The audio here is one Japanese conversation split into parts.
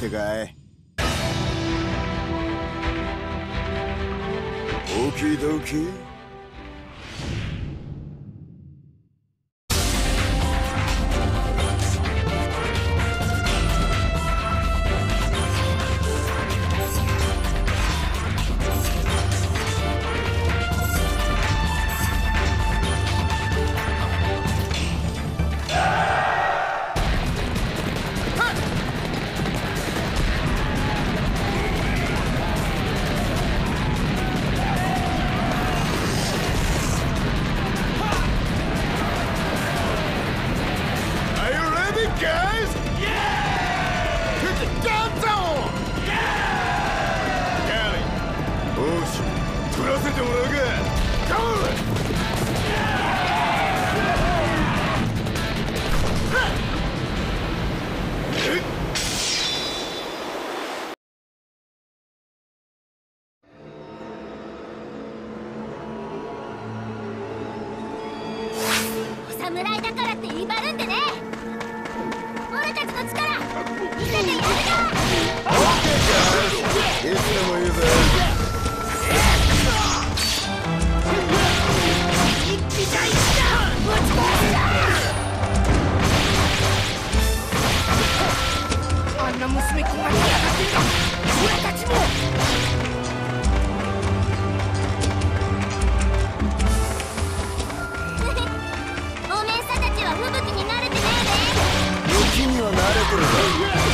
ってかい。オキドキ。 侍だからって威張るんでね。俺たちの力見せてやるぞ。 いつでも言うぜ。 一気じゃ一気だ。ぶち壊すだ。あんな娘っ子が来やがってんだ。俺たちも。吹雪に慣れてねえで。 雪には慣れてるぞ。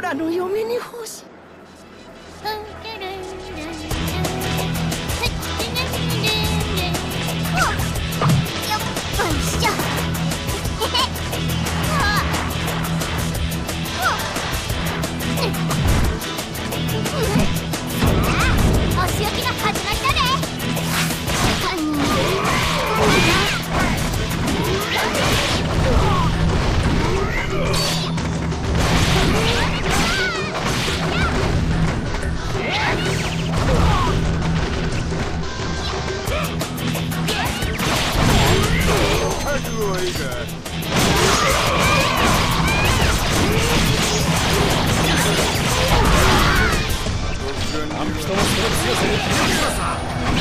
らの嫁に欲しい。 お仕置きの始まりだね。 覚悟はいいか。 アンピトのその強さに気づきなさ。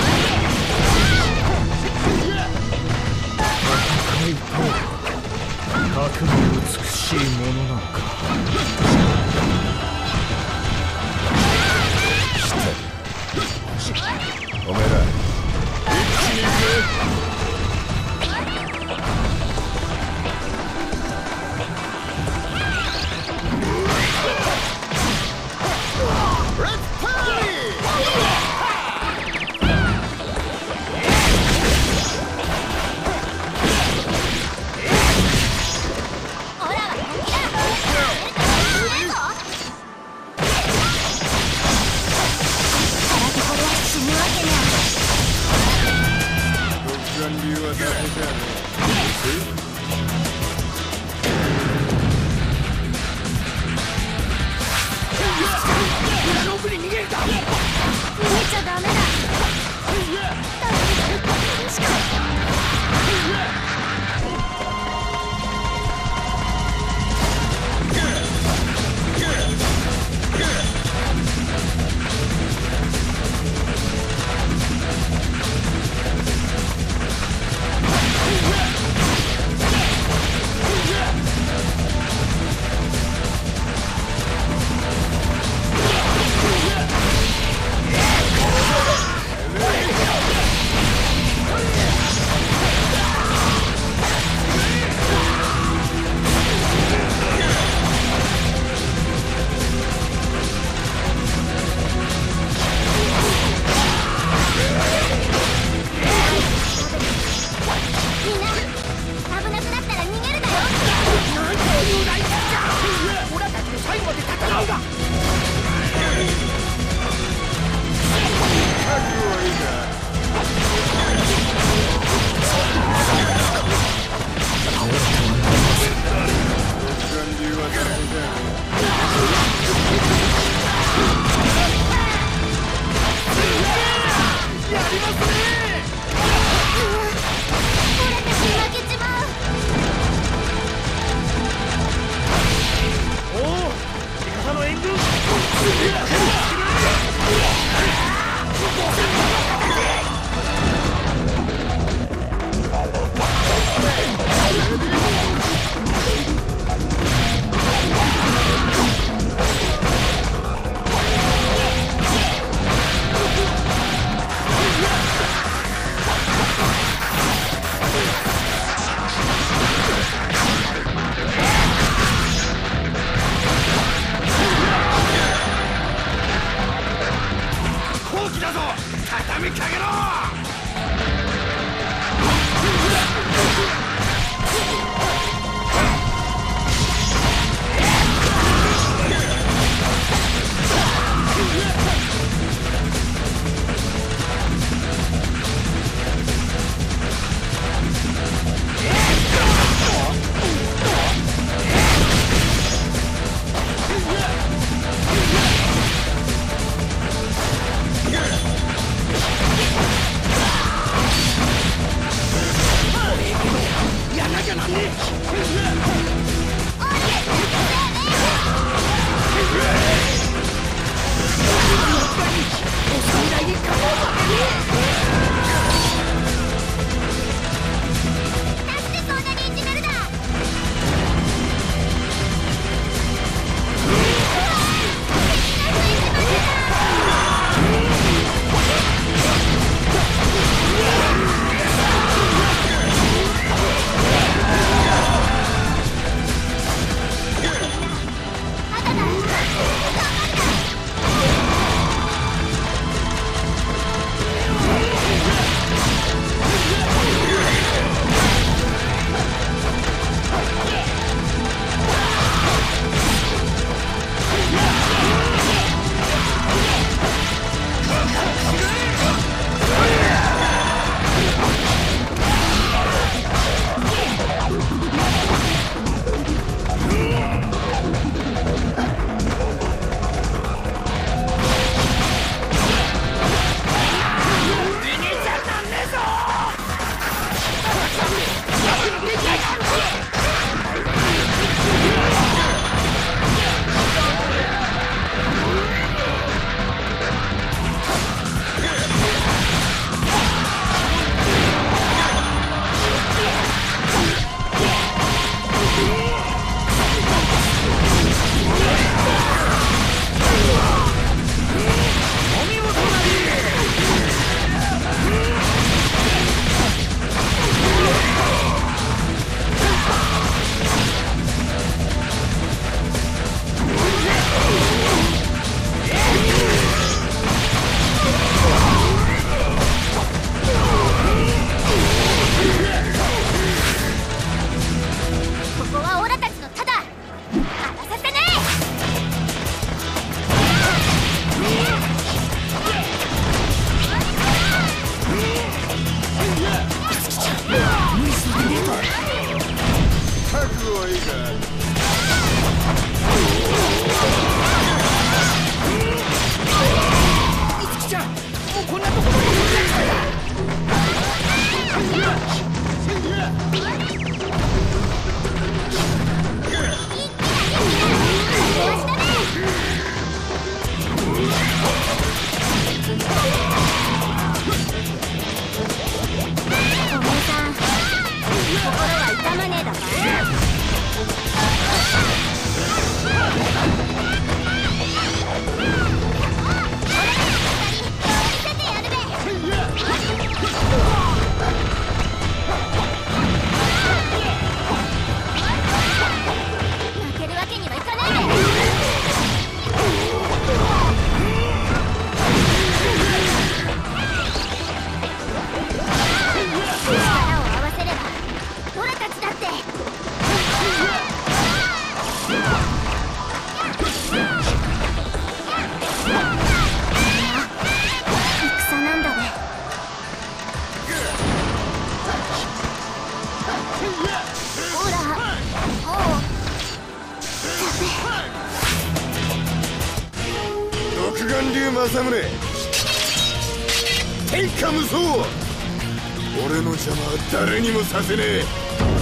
戦いとは核の美しいものなのか。 おめえら一気に行く。残留はだけじゃね裏の奥に逃げるか。 逃げちゃダメだ。しか畳みかけろ。 悟はいいか。 いつきちゃん、もうこんなところにいるんだ。 独眼竜政宗、天下無双。俺の邪魔は誰にもさせねえ。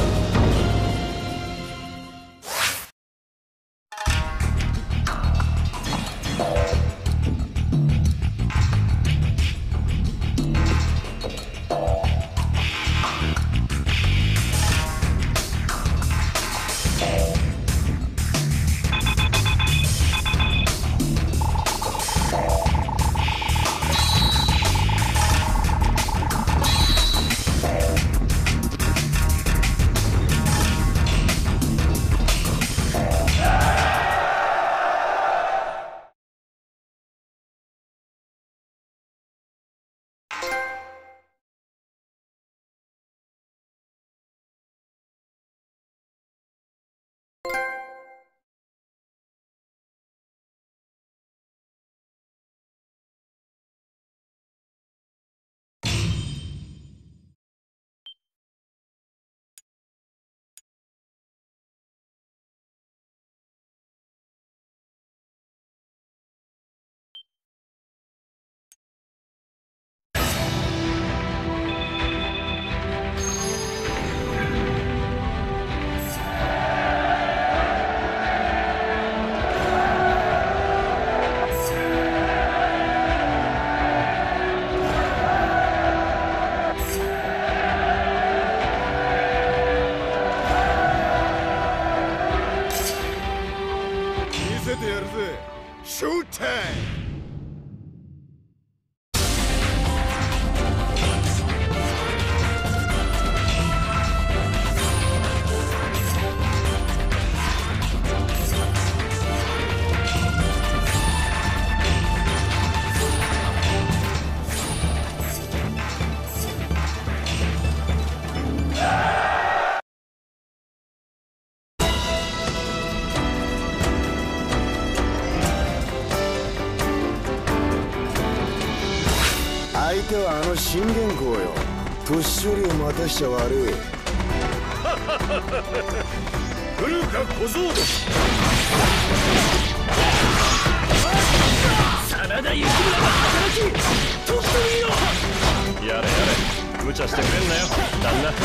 ショータイム。相手はあの信玄公よ。年寄りを待たしちゃ悪い。古か小僧です。 真田幸村が働きとっくによ。 やれやれ、無茶してくれんなよ旦那。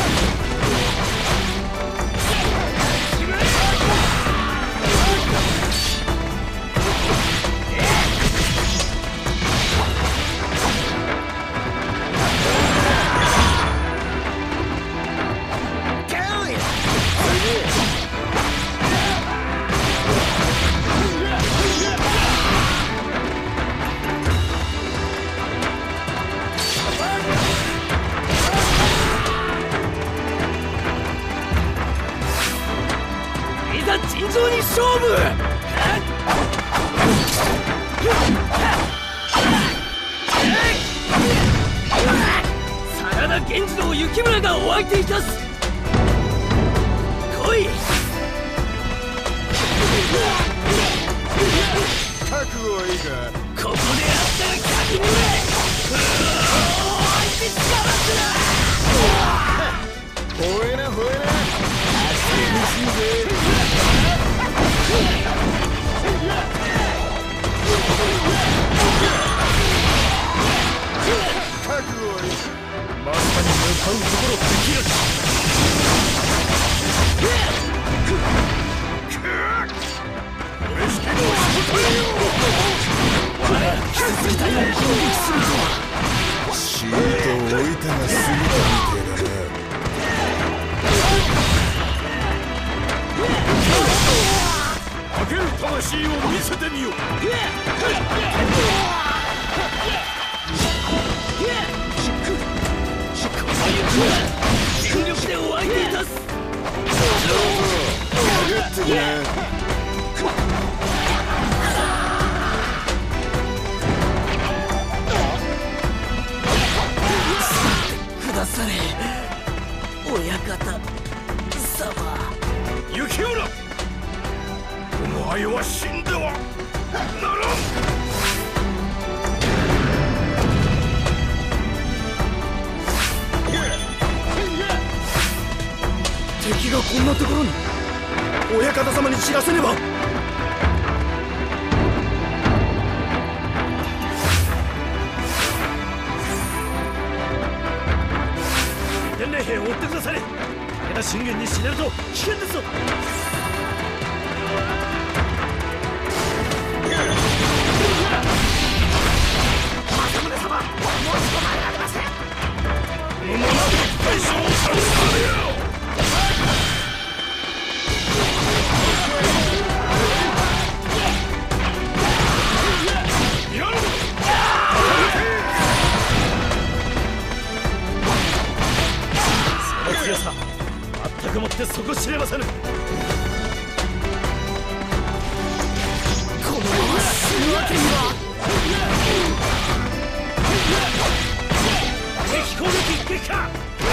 尋常に勝負。真田源氏の幸村がお相手いたす。来い。 覚悟はいいか。 ここであったら先に相手つかまつな。 吠えな吠えな。厳しいぜ。 シートを置いたが過ぎたみてえだな。 かける魂を見せてみよう。全力でお相手いたす。 やってね。 くだされ親方様。雪浦、お前は死んではならん。敵がこんなところに。親方様に知らせねば。伝令兵を追ってくだされ。武田信玄に死ねると危険ですぞ。政宗様、もう捕まえられません。このまま大将をさせよ。強さ、全くもって底知れませぬ。このまま死ぬわけには。敵攻撃撃破。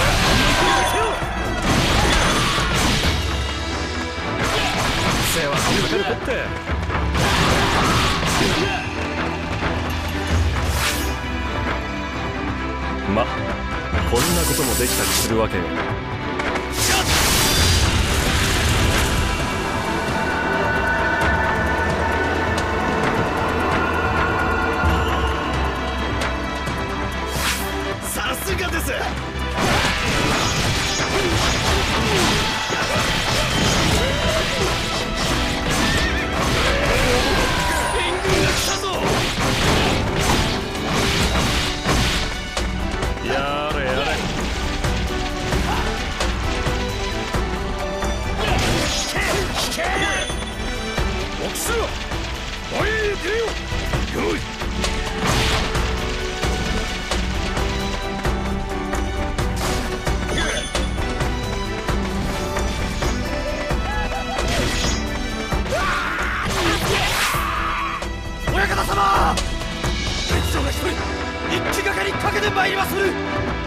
せは早く取って。ま、こんなこともできたりするわけよ。さすがです。援軍が来たぞ。やれやれ。引け奥州は前へ出よう。よい。親方様、別将が一人一気がかりかけてまいりまする。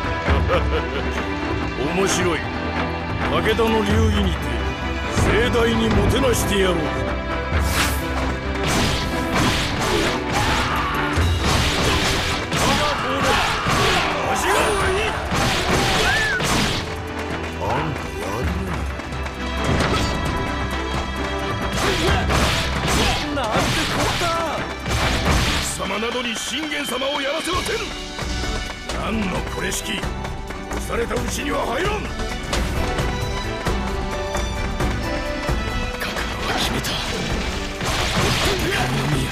面白い。武田の流儀にて盛大にもてなしてやろう。味が悪い。 あんたやるね。 なんてこった。貴様などに信玄様をやらせはせぬ。何のこれしき。押されたうちには入らん。覚悟は決めた。戦のみよ。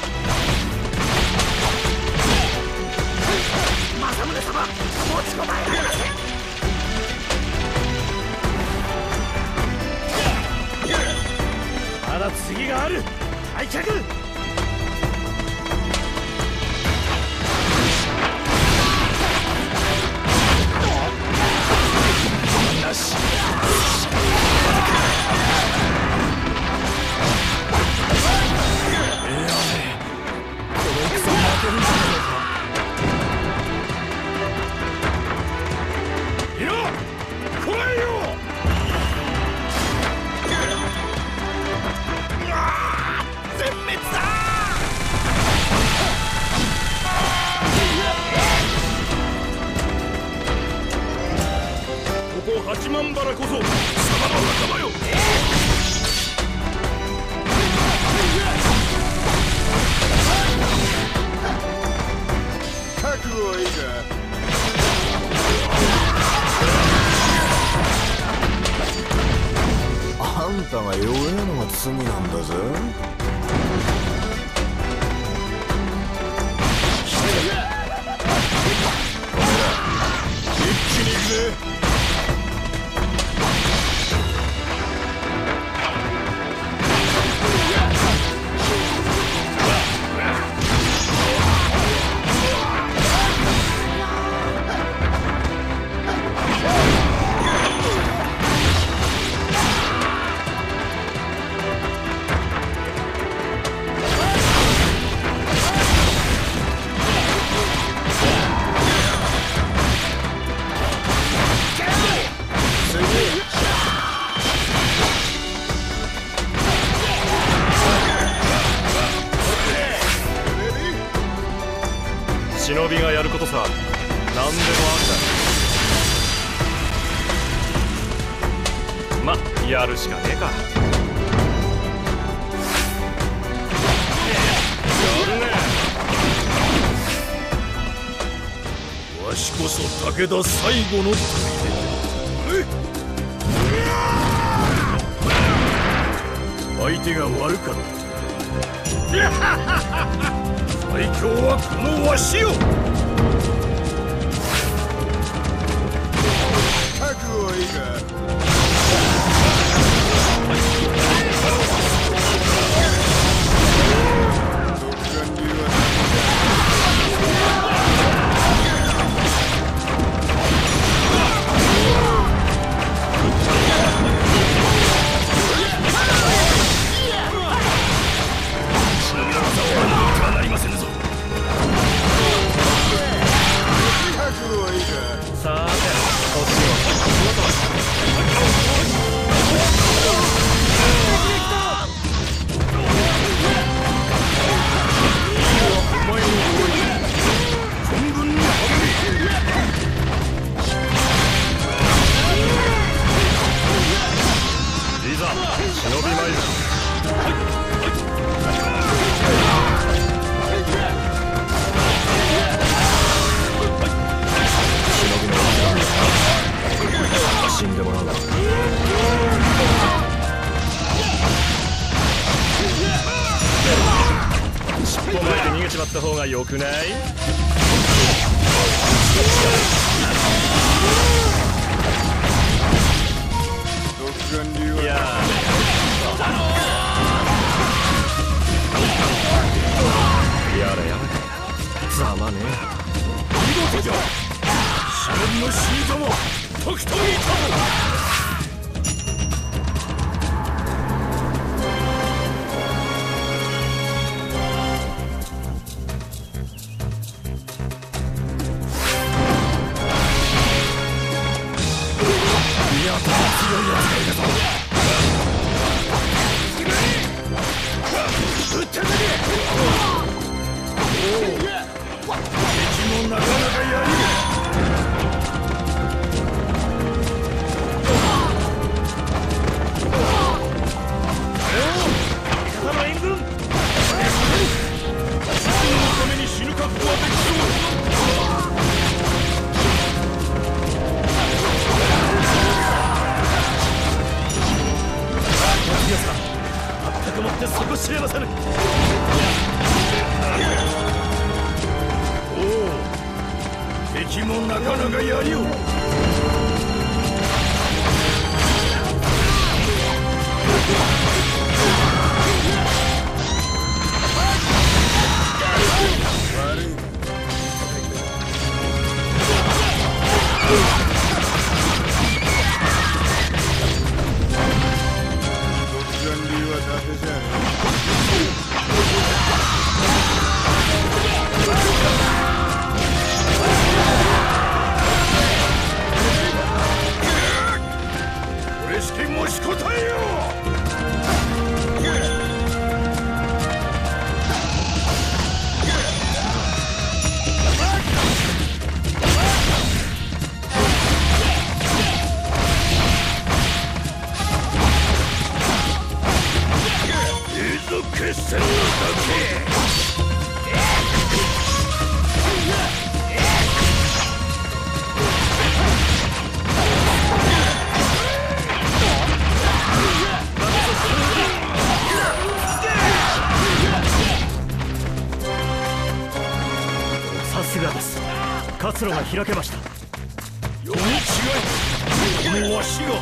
政宗様、持ちこたえられません。まだ次がある。退却。なし。この戦負けるんじゃないのか。いや、来ないよ。全滅だ。ここ八幡原こそ貴様の仲間よ。 覚悟はいいか。あんたが弱えのが罪なんだぜ。 貴ぜ。 忍びがやることさ、何でもあんだ。ま、やるしかねえか。やるね。 わしこそ武田最後の砦。相手が悪かった。最強はこのわしよ。 覚悟はいいか。独眼竜はなりませぬぞ。 覚悟はいいか。 さあ、星を。いざ忍び参る。死んでもらうわ。尻尾巻いて逃げちまった方がよくない？ 独眼竜はやれやれ。ざまねえ。 見事じゃ。忍びの死にざまとくといたぞ。やたら強いやつがいるぞ。撃ってくれ。敵もなかなかやる。もってそこ知れませぬ。おお、敵もなかなかやりよう。 悪いな。独眼竜は伊達じゃねえ。俺しきもし答えよ。決戦の時。 さすがです。活路が開けました。 読み違のわしが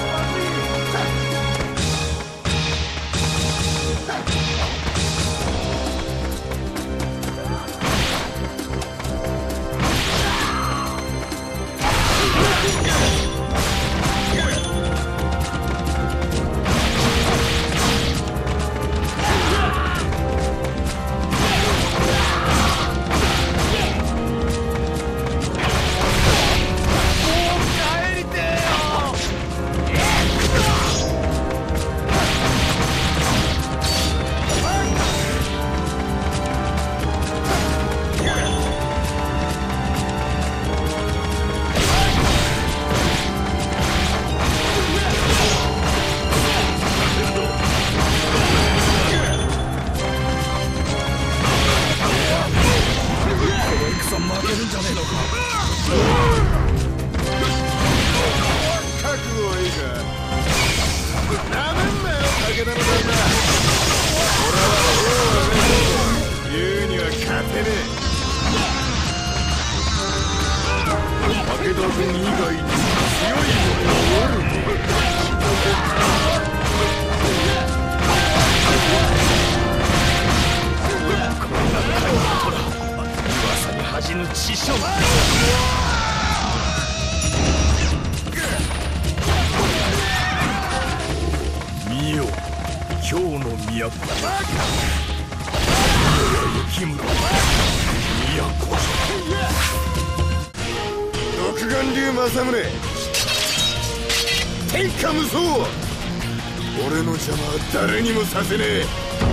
天下無双。俺の邪魔は誰にもさせねえ。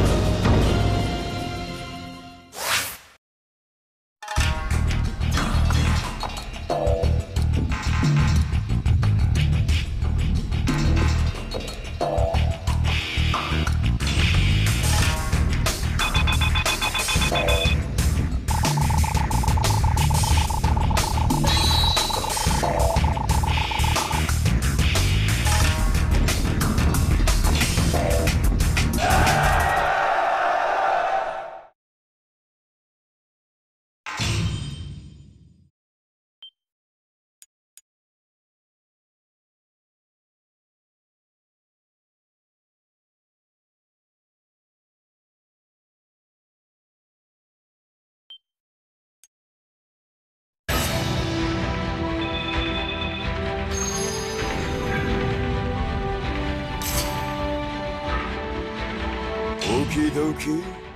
オキドキ。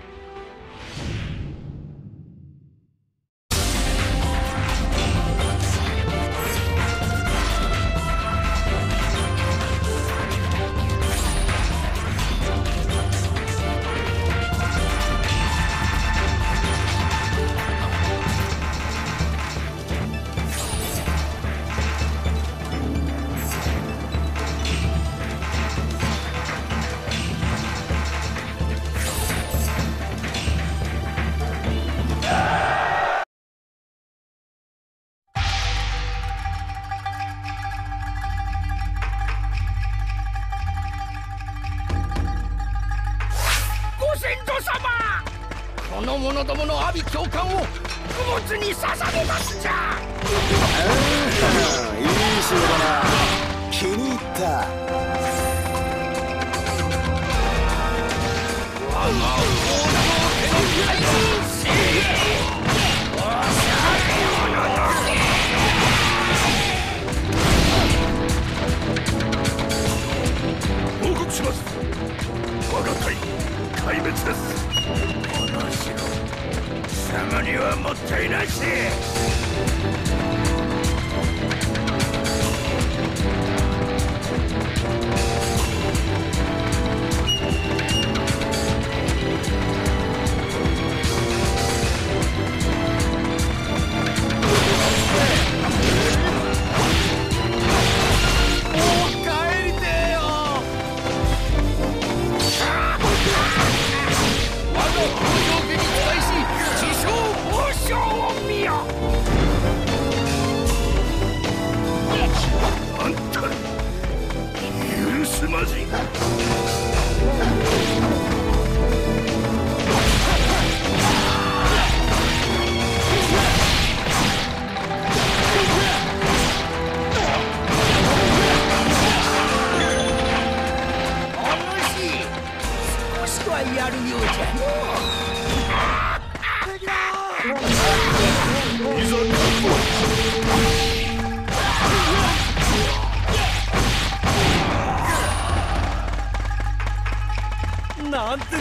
この者どもの阿鼻教官を供物に捧げますじゃ。 いい仕事だな。気に入った。 我が王の手の大軍せおしゃれ者だ。報告します。我が隊壊滅です。この城貴様にはもったいないし。 はやるようじゃのう。いざなんてこった。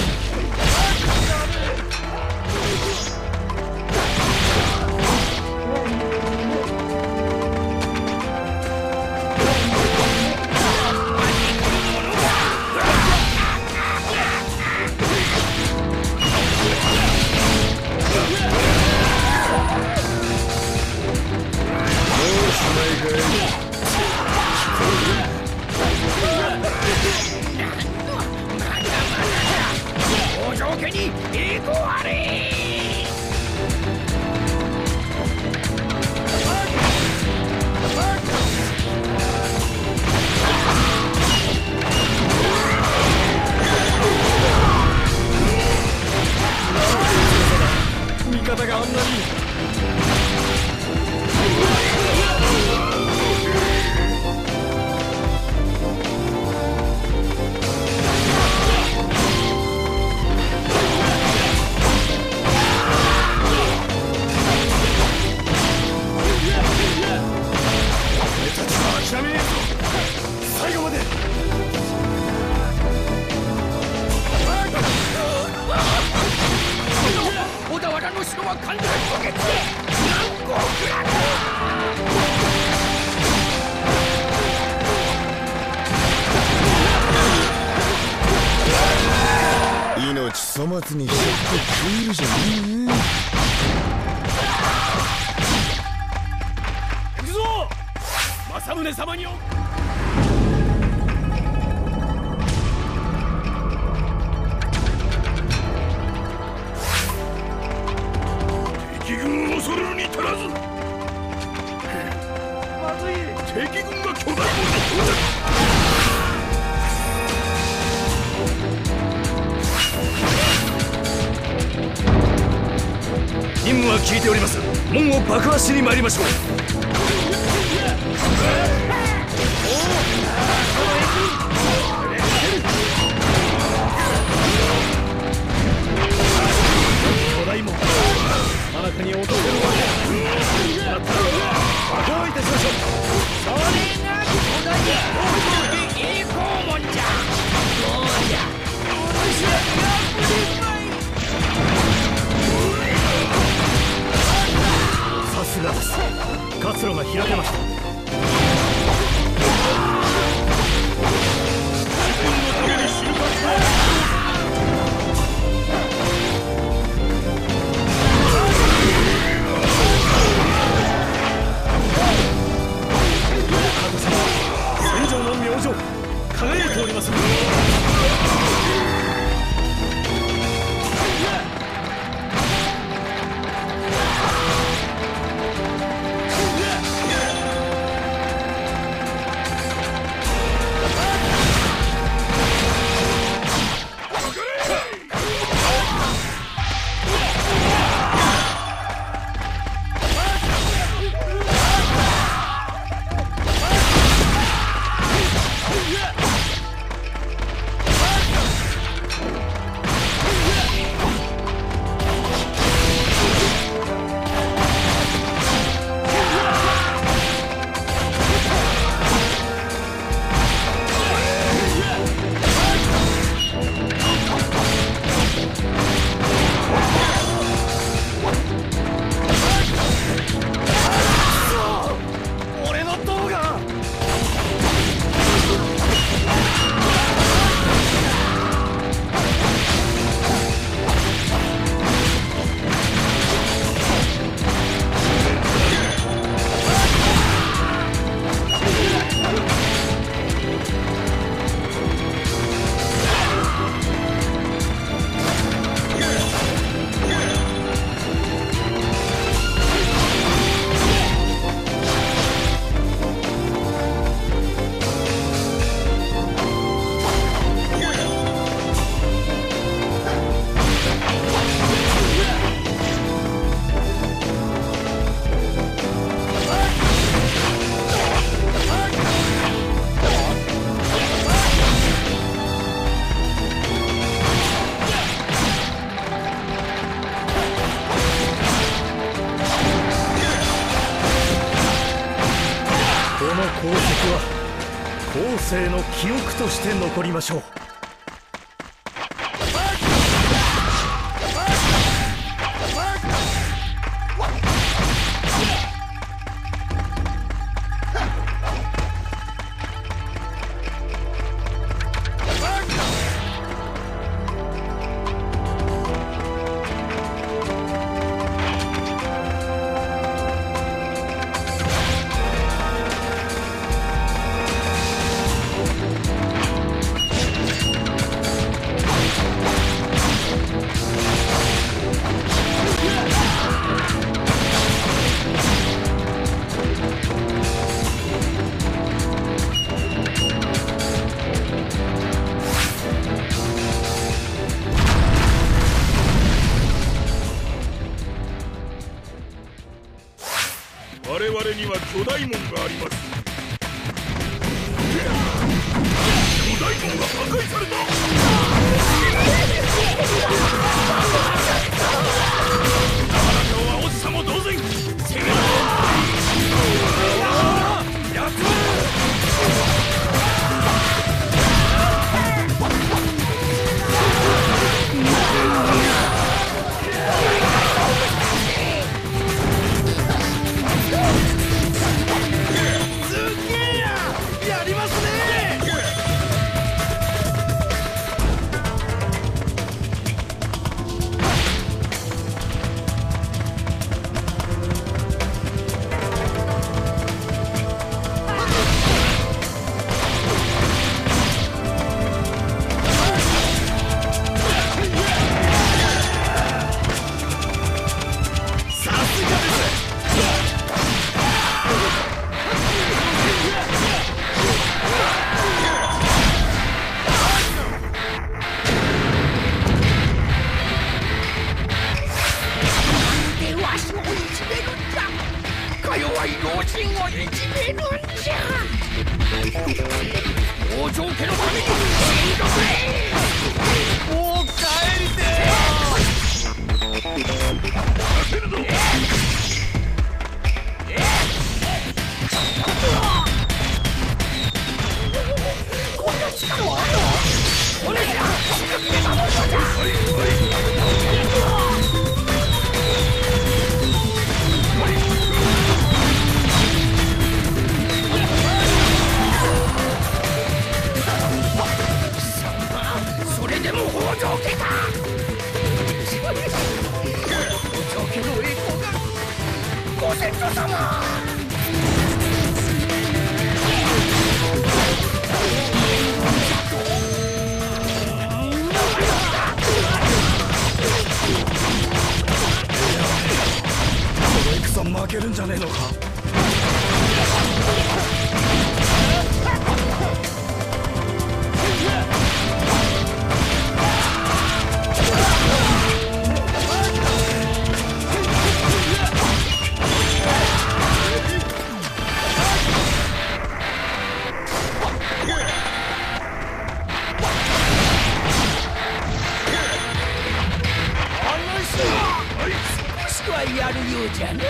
味方があんなに。最後まで。小田原の城は完全に溶けて何個命粗末にしちゃって食えるじゃねえ。 行くぞ政宗様に。敵軍を恐れるに足らず。まずい。敵軍が巨大門に到着。任務は聞いております。門を爆破しに参りましょう。巨大門真中に落とせるわけだったら爆破いたしましょう。それが巨大栄光門じゃ。どうじゃ私はさすがです。 世の記憶として残りましょう。 我々には巨大門があります。巨大門が破壊された。今日は落ちさも同然。攻めろ。やっ弱い老人をいじめるんじゃ。王城家のために死んどくれ。もう帰りてえよ。させるぞ。こんな力はあるの？お姉ちゃん、死ぬ気で守るのじゃ。それでも北条家か。北条家の栄光がご先祖様。この戦負けるんじゃねえのか。やるようじゃね。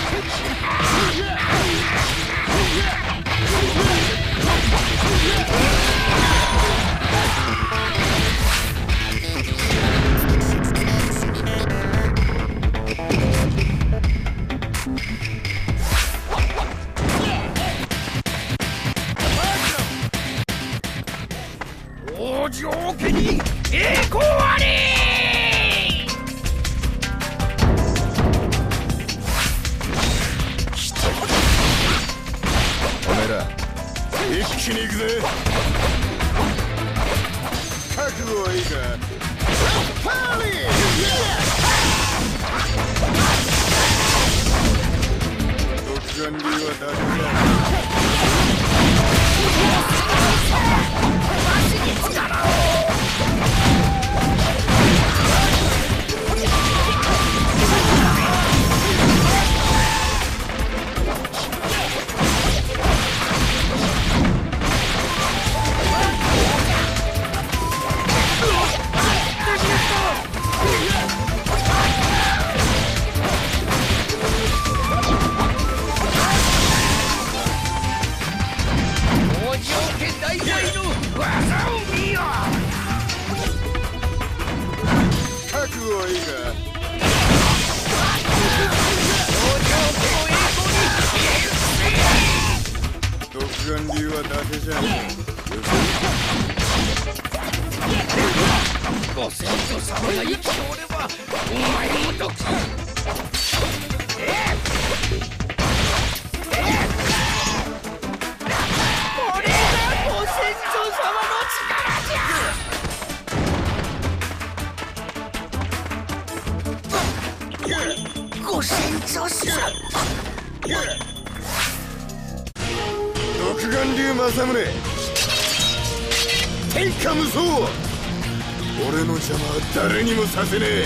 北条家に栄光あり。 一気に行くぜ。覚悟はいいか。パーリー。独眼竜は誰だ。足に力を。 北条川流は伊達じゃねご先祖様が生きておればお前も毒これがご先祖様の力じゃご先祖様独眼竜政宗天下無双俺の邪魔は誰にもさせねえ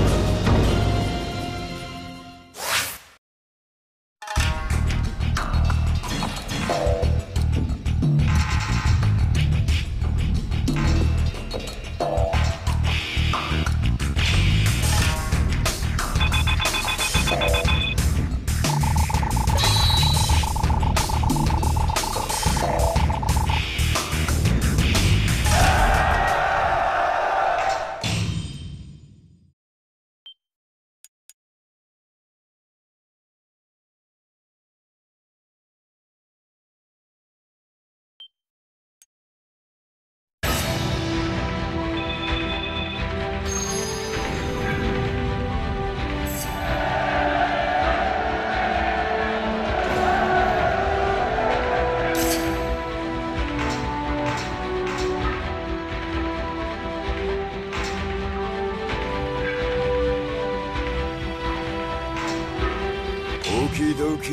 オキドキ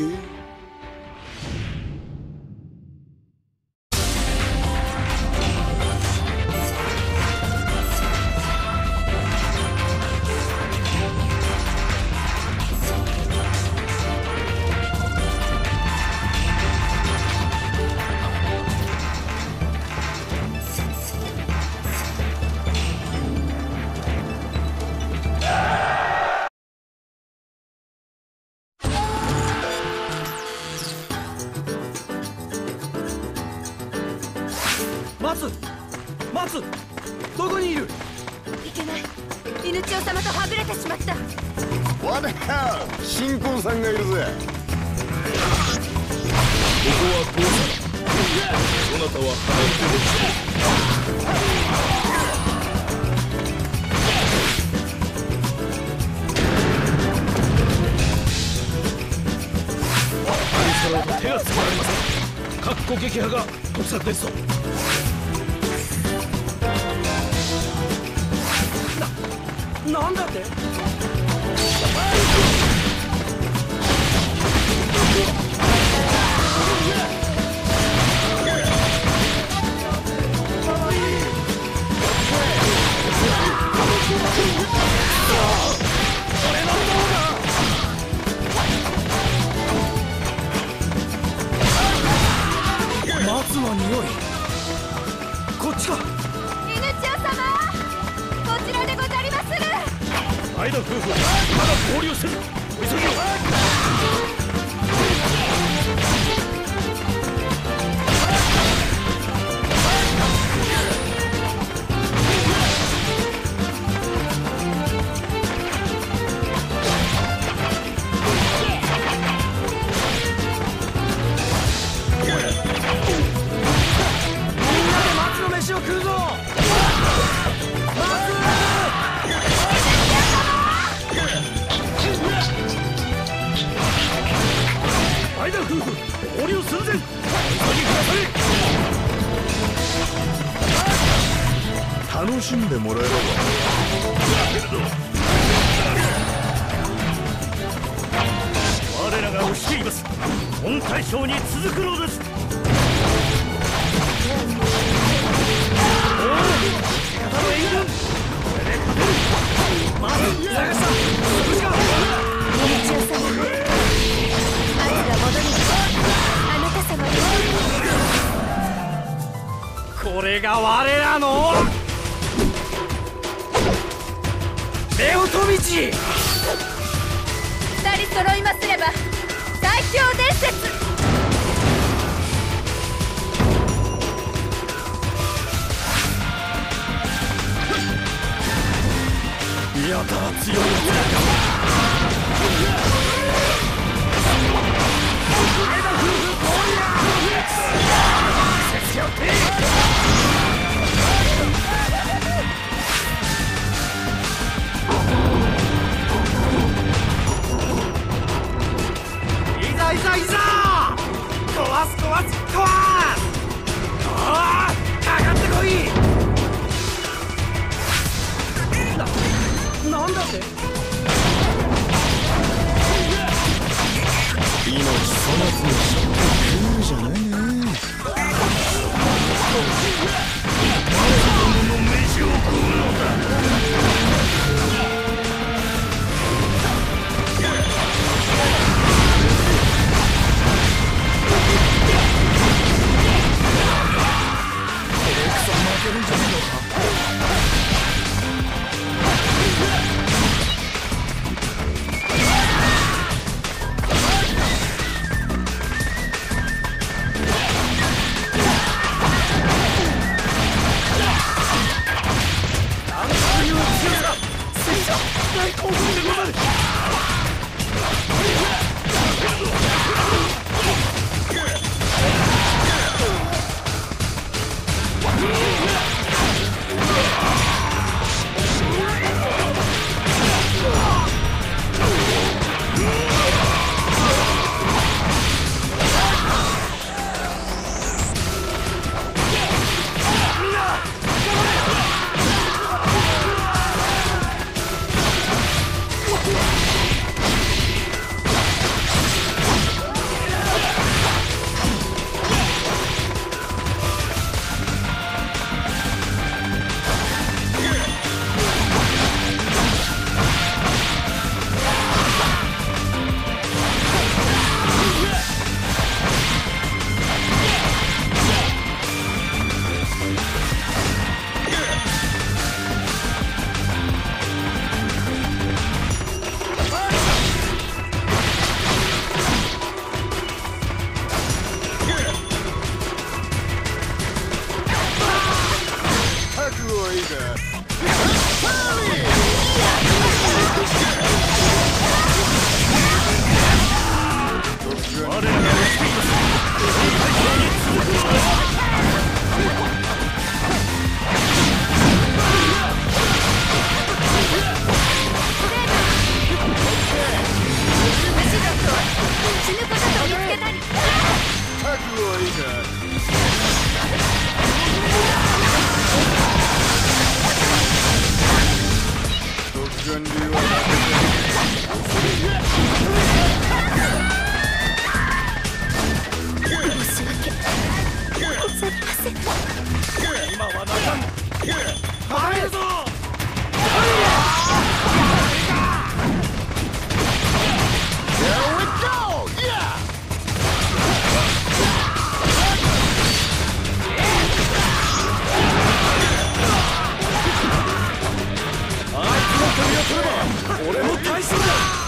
松どこにいるいけない。犬千代様とはぐれてしまった。 What the hell 新婚さんがいるぜここは父さんそなたは離れて手がつけられません。かっこ撃破が得策ですぞ。 なんだって松の匂いこっちか犬千代様こちらでござりまする相田夫婦まだ合流せず急ぎよ楽しんでもらえれば我らが押しています。本大将に続くのです。 これが我らの夫婦道。 二人揃いますれば最強伝説。 やたら強いやつだ。 いざいざいざ壊す壊す壊す。ああ、かかってこい。なんだって。 命粗末のクールじゃないね。 誰の飯を食うのだ。負けるんじゃないのか。大興奮でござる。俺も大将だ。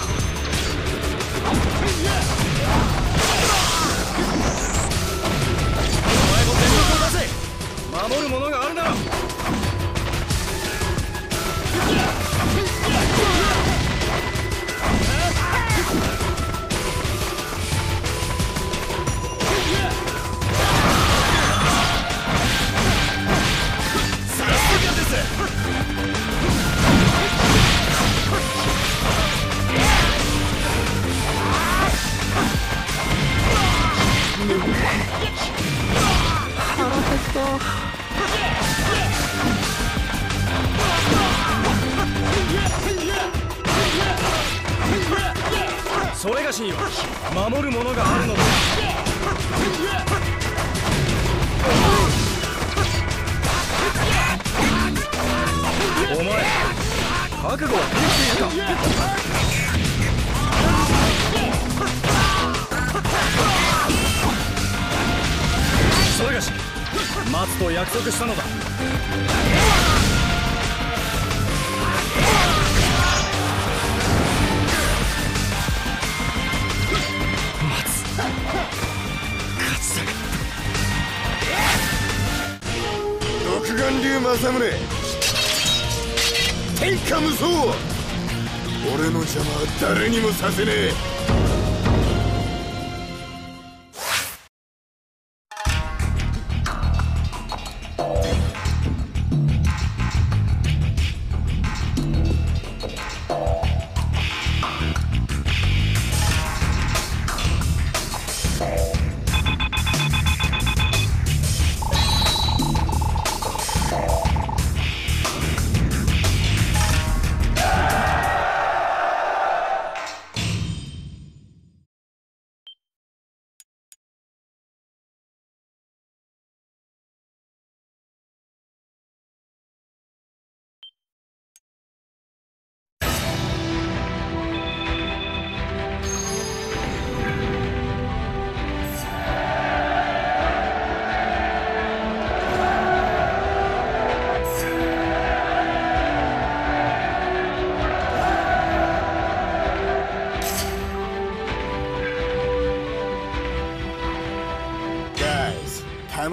お前も全力を出せ。守るものがあるなら。さすがです。それがしには守るものがあるのだ。お前覚悟はできているか。それがし待つと約束したのだ。 独眼竜政宗、天下無双。俺の邪魔は誰にもさせねえ。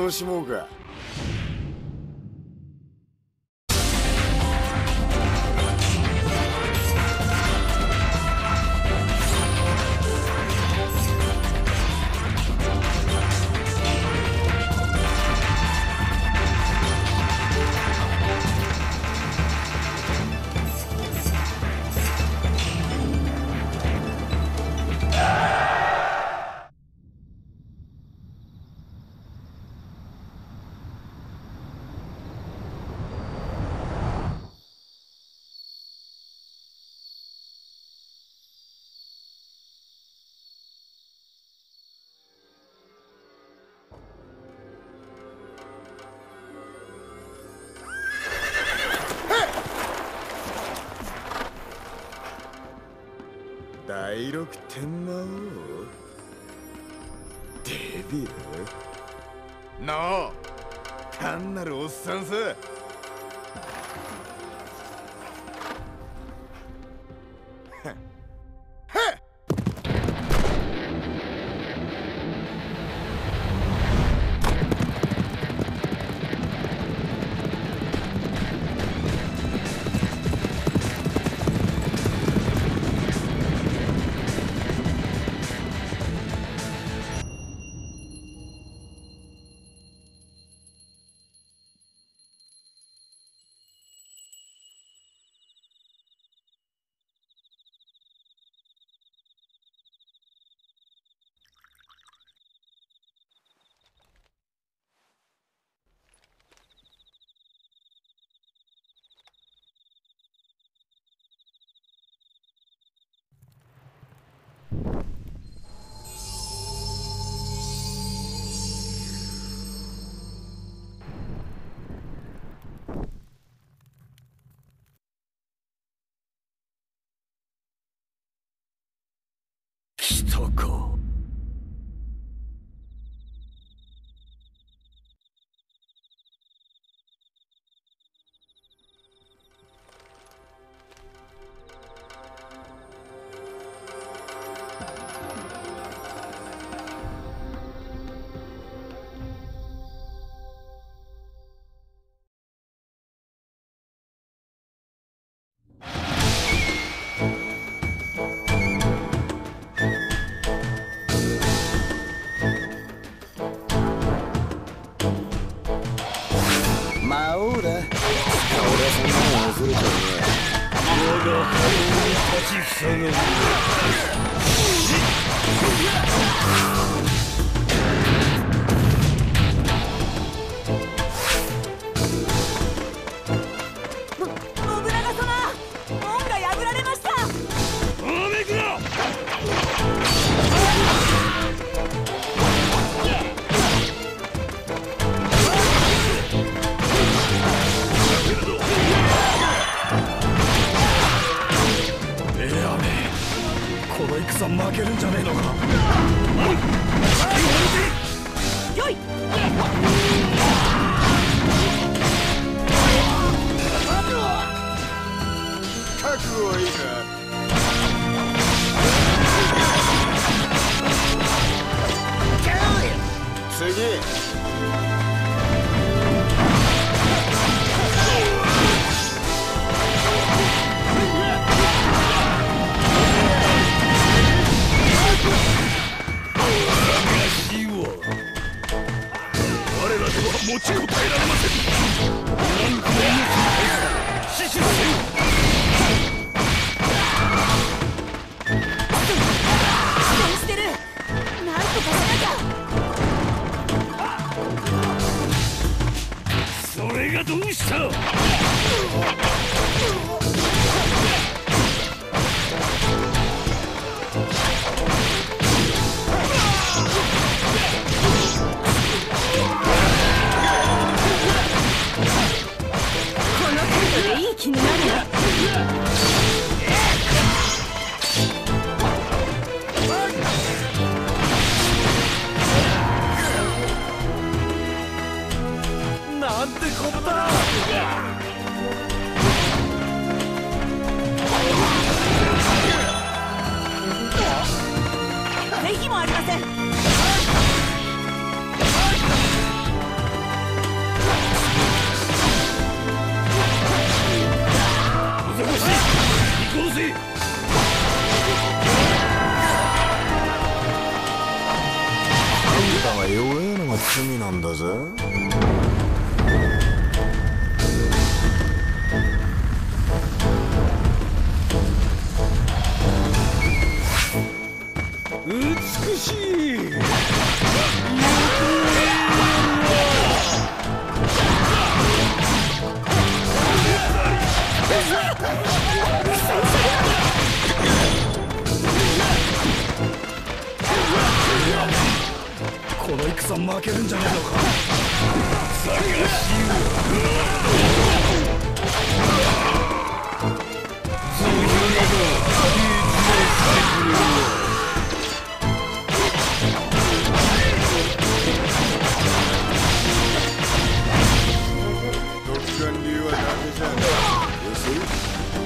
楽しもうか。第六天魔王デビルなあ、単なるおっさんさ。 来たか。 魔王だ。俺はそんなの恐れちゃうね。 我が覇王に立ちふさがる。 信長様、門が破られました。 おめくな。この戦負けるんじゃねえのか。 よい。 覚悟はいいか。次。 我らでは持ちこたえられません。何かの命に対する死守せよ。 苦戦してる。なんとかしなきゃ。 それがどうした。 いい気になる。 なんてことだ。 是非もありません。 罪なんだぜ。 美しい。この戦負けるんじゃねえのか。探し独眼竜はダメじゃん。よし。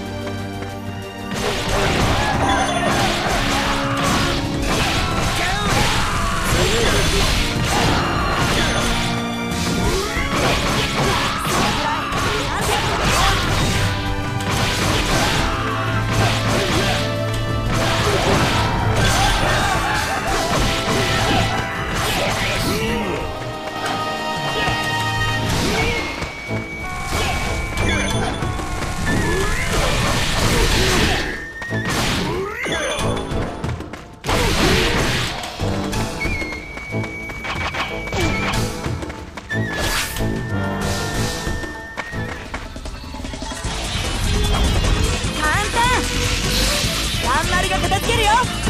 あんまりが片付けるよ。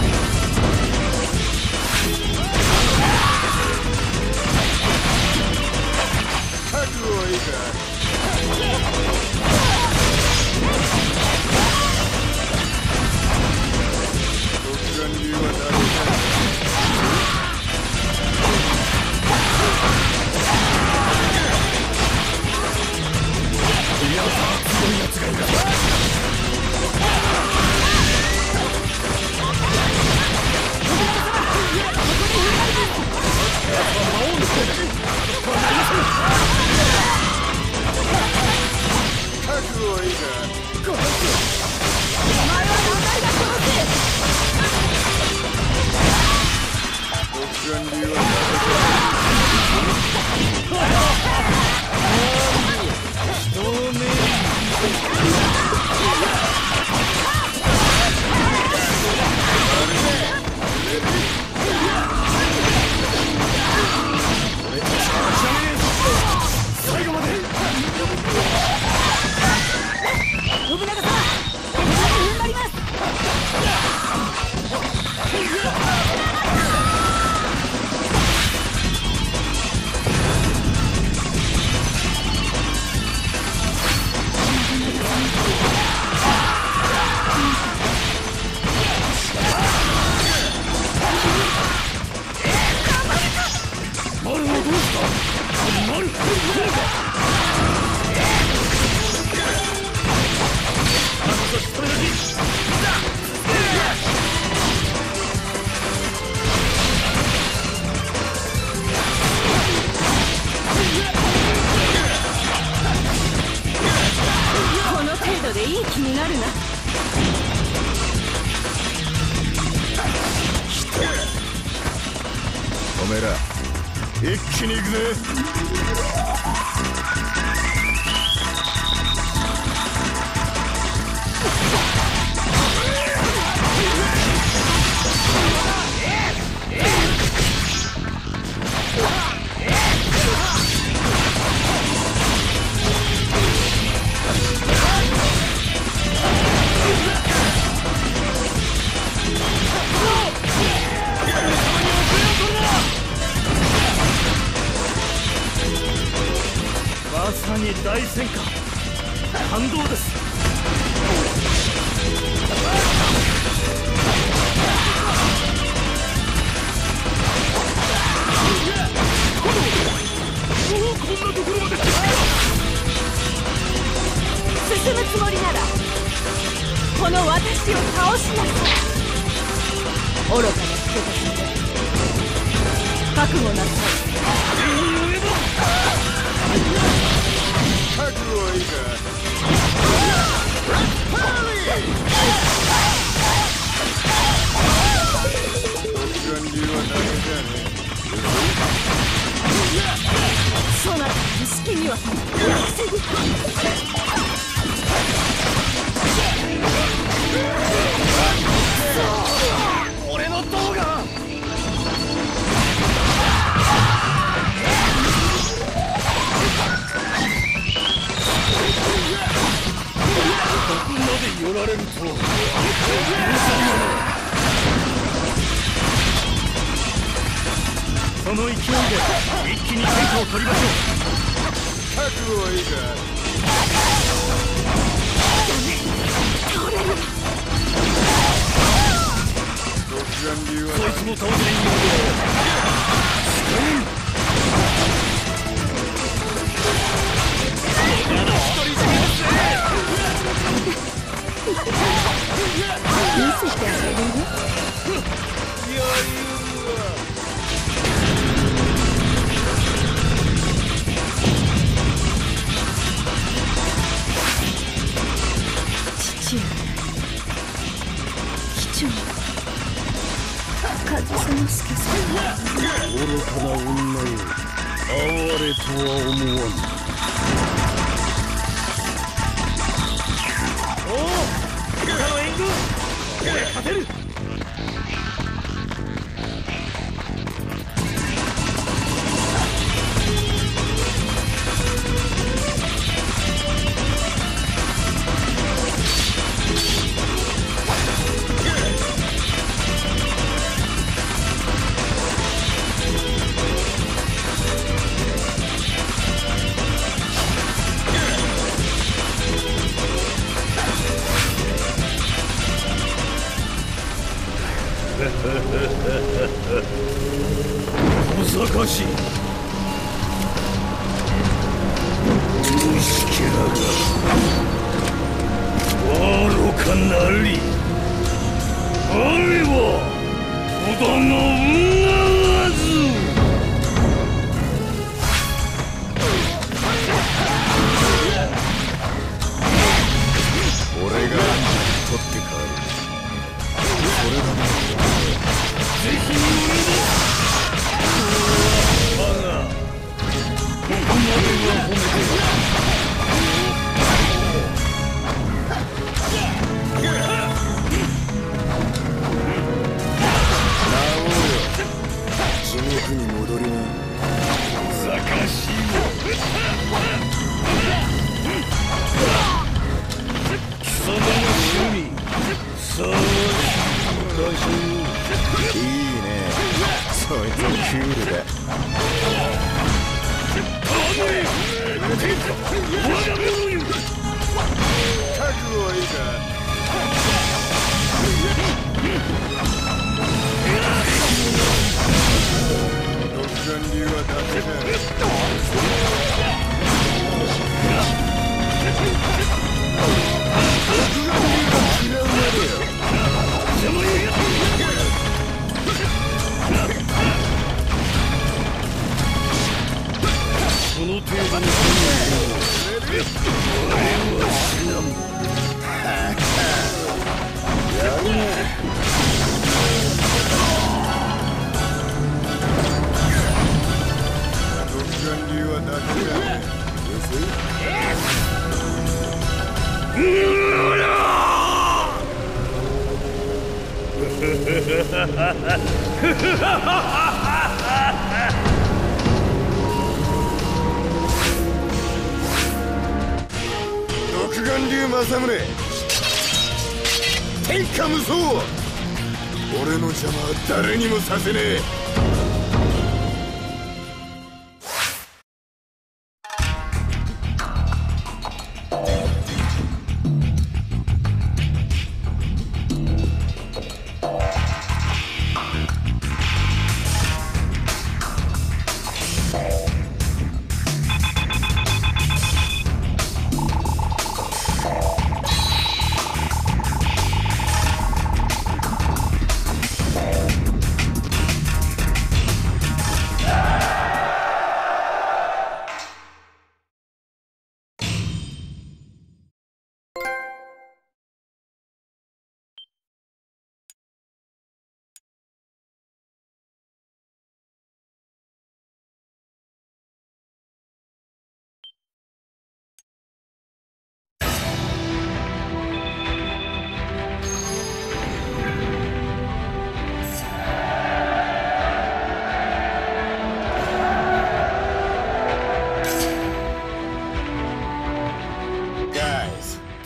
覚悟はいいか。独眼竜はダメじゃん。 強いやつがいる。 覚悟はいいか。 お前は何だいだ独眼竜はダメじゃん。 最後まで。 信長様、踏ん張ります。 マルはどうした。マルこの程度でいい気になるな。 おめえら一気に行くぜ。 まさに大戦果。感動です。こんなところまで。 進むつもりならこの私を倒しなさい。愚かな人たちで覚悟なさい。 覚悟はいいか。独眼竜はダメじゃねえ。 そなたの意識には俺の動画ここまで寄られるとはその勢いで一気に天下を取りましょう。 覚悟はいいか。独眼竜はそいつも倒せないようで見せてあげるよ。父上貴重上総介さん。 愚かな女よ、哀れとは思わぬ。 おお他の援軍俺勝てる。 小賢しい虫けらが愚かなりあれは織田信長ぞ。 俺が取って変わる。それだな。 ぜひ我がここまでは褒めて地獄に戻りな。 小賢しい貴様の趣味さあいいね、そいつクールだ。覚悟はいいか。独眼竜はダメだ。嫌うなれよ。 この程度の俺は死なん。 やるね。独眼竜はダメだ。独眼竜政宗、天下無双。俺の邪魔は誰にもさせねえ。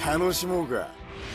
楽しもうか。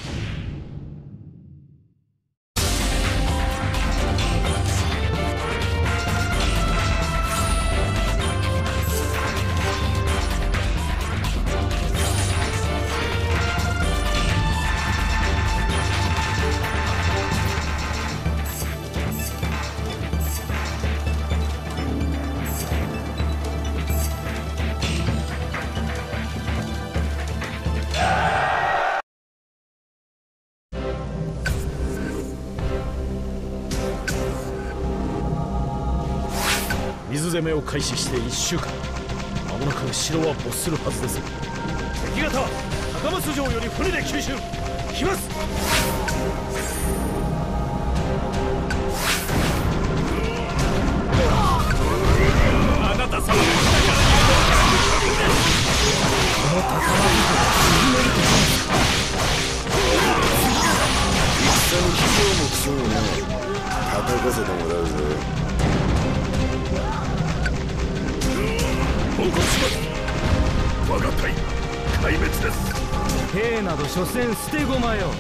水攻めを開始して1週間、まもなく城は没するはずです。敵方、高松城より船で急襲来ます。あなた様の下からこの高松城を沈めると戦に費用もクソもね叩かせてもらうぜ。 報告します。我が隊壊滅です。 兵など所詮捨て駒よ。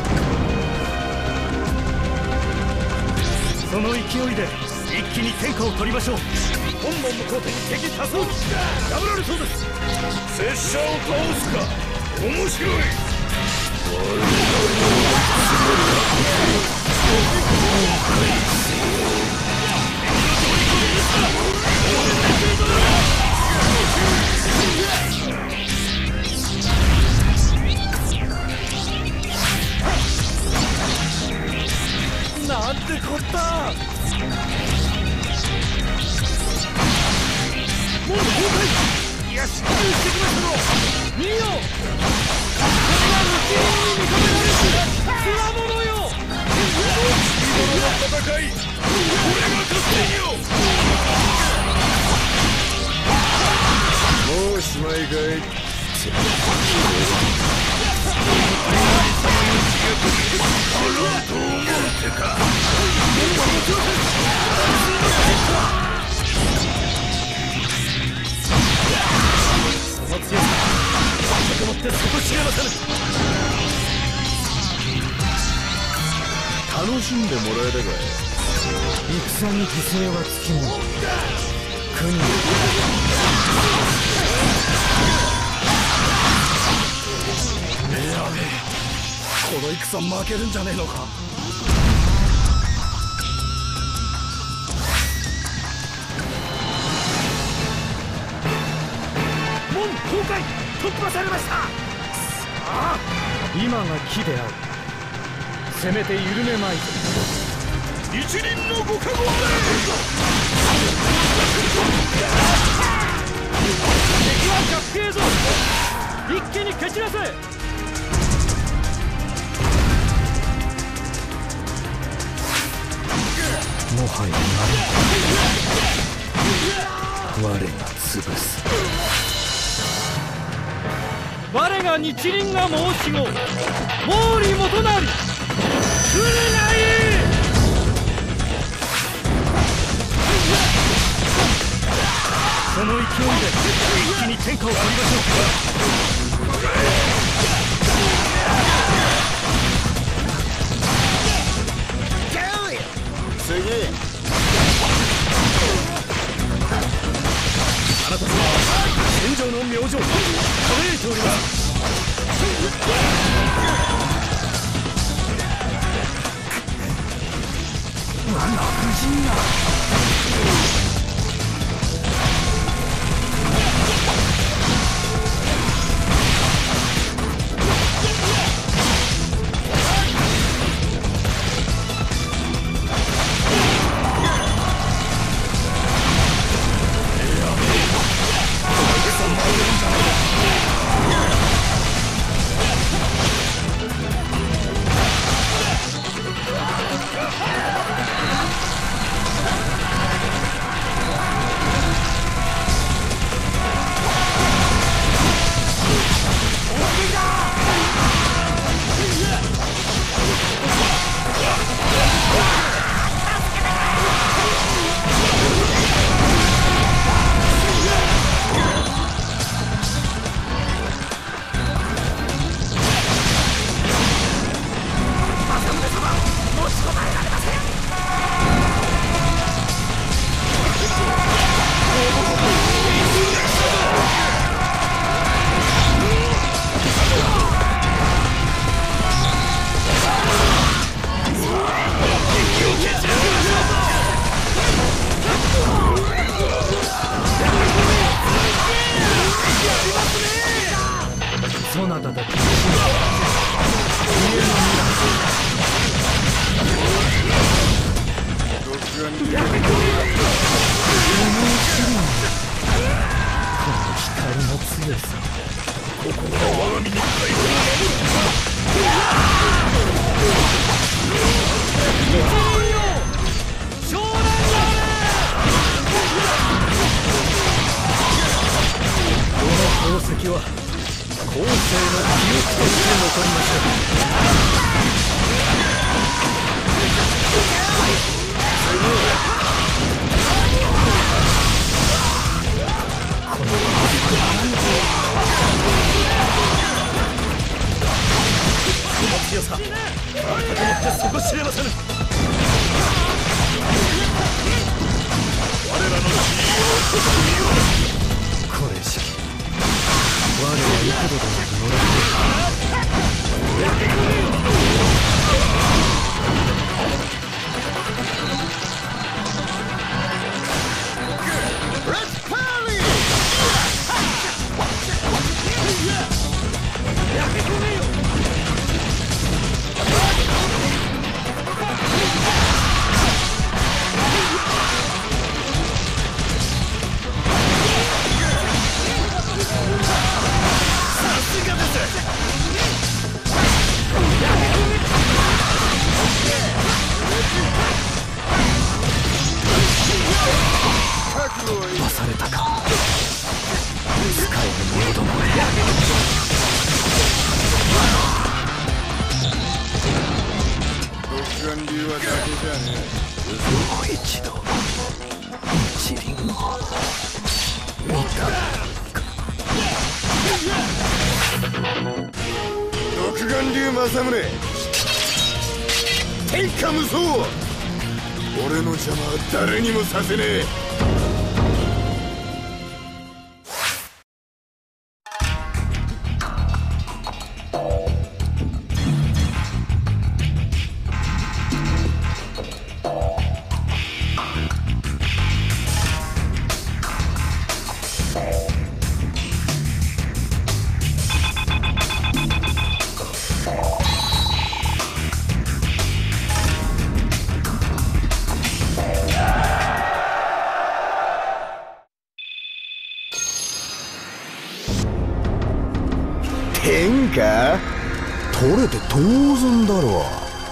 その勢いで一気に天下を取りましょう。本門向こう手に敵多数破られそうです。 拙者を倒すか。面白い。 なんてこった。もう崩壊。いや、失敗してきましたぞ。見よ、これが無形に認められるつわものよ。 今の戦い、俺が勝っていよう。 もうしまいかい。 その強さ、全くもって底知れませぬ。 楽しんでもらえたかい。 戦に犠牲はつきもの。国にこの戦負けるんじゃねえのか。 門崩壊、突破されました。今が機である。せめて緩めまいぞ。 一輪のご加護で。 敵は逆兵ぞ。一気に蹴散らせ。もはや我が潰す。我が日輪が申し子、毛利元就来るがいい。その勢いで一気に天下を取りましょう。 次。 あなた様は戦場の明星、輝いております。我が夫人がなたたち光の強さ、 ここは我が身に帰る。 この宝石は後世の記憶として残りましょう。強さ、あなたによって底知れませぬ。 我らの地位をこれしき我は幾度となく乗らされたか、使える者どもへ。 独眼竜はだけじゃねもう一度一輪を見た独眼竜政宗、天下無双。俺の邪魔は誰にもさせねえ。天下取れて当然だろう。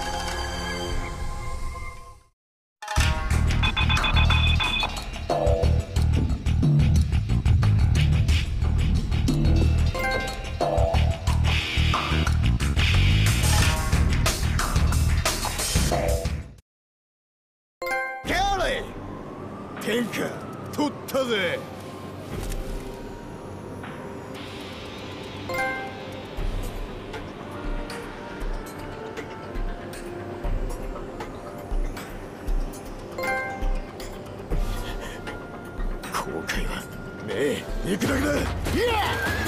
天下取ったぜ。後悔はねえ、行くだけだ。いや